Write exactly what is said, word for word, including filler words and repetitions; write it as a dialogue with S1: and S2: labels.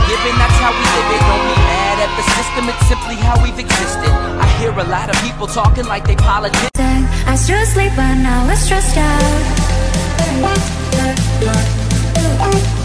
S1: given, that's how we live it. Don't be mad at the system, it's simply how we've existed. I hear a lot of people talking like they politics.
S2: I still sleep but now we're stressed out.